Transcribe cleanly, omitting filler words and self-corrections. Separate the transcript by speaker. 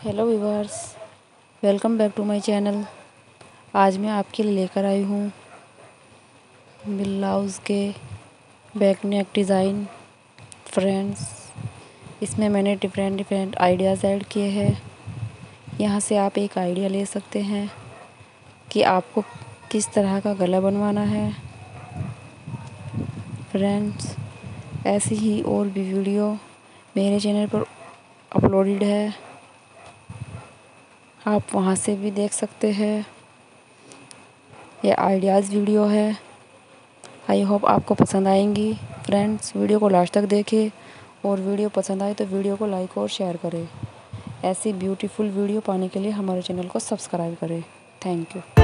Speaker 1: Hello viewers, welcome back to my channel. आज मैं आपके लिए लेकर आई हूँ ब्लाउज़ के बैक नेक डिज़ाइन। फ्रेंड्स, इसमें मैंने डिफरेंट आइडियाज़ ऐड किए हैं। यहाँ से आप एक आइडिया ले सकते हैं कि आपको किस तरह का गला बनवाना है। फ्रेंड्स, ऐसी ही और भी वीडियो मेरे चैनल पर अपलोडेड है, आप वहाँ से भी देख सकते हैं। यह आइडियाज़ वीडियो है। आई होप आपको पसंद आएंगी। फ्रेंड्स, वीडियो को लास्ट तक देखें और वीडियो पसंद आए तो वीडियो को लाइक और शेयर करें। ऐसी ब्यूटीफुल वीडियो पाने के लिए हमारे चैनल को सब्सक्राइब करें। Thank you.